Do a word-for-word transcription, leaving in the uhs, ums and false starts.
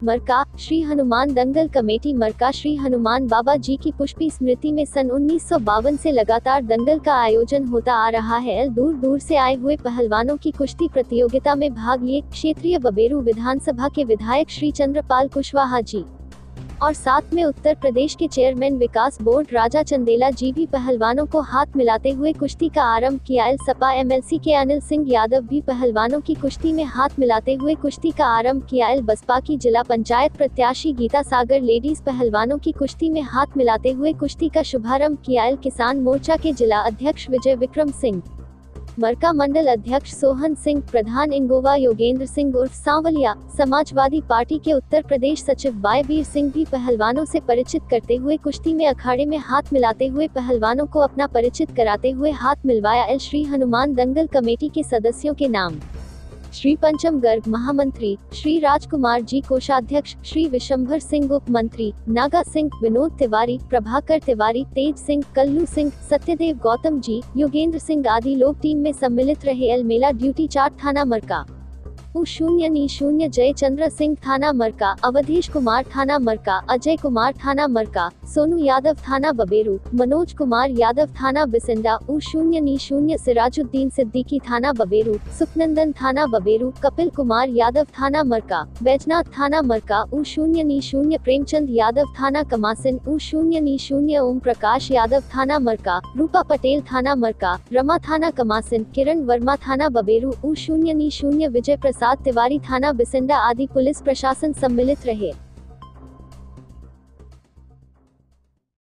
मरका। श्री हनुमान दंगल committee Marka Shri Hanuman बाबा जी की पुष्पी स्मृति में सन उन्नीस सौ बावन से लगातार दंगल का आयोजन होता आ रहा है। दूर दूर से आए हुए पहलवानों की कुश्ती प्रतियोगिता में भाग लिए क्षेत्रीय बबेरू विधानसभा के विधायक श्री चंद्रपाल कुशवाहा जी और साथ में उत्तर प्रदेश के चेयरमैन विकास बोर्ड राजा चंदेला जी भी पहलवानों को हाथ मिलाते हुए कुश्ती का आरंभ किया। एल सपा एमएलसी के अनिल सिंह यादव भी पहलवानों की कुश्ती में हाथ मिलाते हुए कुश्ती का आरंभ किया। एल बसपा की जिला पंचायत प्रत्याशी गीता सागर लेडीज पहलवानों की कुश्ती में हाथ मिलाते हुए कुश्ती का शुभारंभ किया। एल किसान मोर्चा के जिला अध्यक्ष विजय विक्रम सिंह, मरका मंडल अध्यक्ष सोहन सिंह, प्रधान इंगोवा योगेंद्र सिंह उर्फ सांवलिया, समाजवादी पार्टी के उत्तर प्रदेश सचिव बायवीर सिंह भी पहलवानों से परिचित करते हुए कुश्ती में अखाड़े में हाथ मिलाते हुए पहलवानों को अपना परिचित कराते हुए हाथ मिलवाया। एल श्री हनुमान दंगल कमेटी के सदस्यों के नाम श्री पंचम गर्ग महामंत्री, श्री राजकुमार जी कोषाध्यक्ष, श्री विशंभर सिंह उप मंत्री, नागा सिंह, विनोद तिवारी, प्रभाकर तिवारी, तेज सिंह, कल्लू सिंह, सत्यदेव गौतम जी, योगेंद्र सिंह आदि लोग टीम में सम्मिलित रहे। एल मेला ड्यूटी चार थाना मरका उ शून्य नी शून्य जय चंद्र सिंह थाना मरका, अवधेश कुमार थाना मरका, अजय कुमार थाना मरका, सोनू यादव थाना बबेरू, मनोज कुमार यादव थाना बिसिंडा, उ शून्य नी शून्य सिराजुद्दीन सिद्दीकी थाना बबेरू, सुखनंदन थाना बबेरू, कपिल कुमार यादव थाना मरका, बैजनाथ थाना मरका, उ शून्य नी शून्य प्रेमचंद यादव थाना कमासिन, उ शून्य नी शून्य ओम प्रकाश यादव थाना मरका, रूपा पटेल थाना मरका, रमा थाना कमासिन, किरण वर्मा थाना बबेरू, उ शून्य नी शून्य विजय प्रसाद तिवारी थाना बिसिंडा आदि पुलिस प्रशासन सम्मिलित रहे।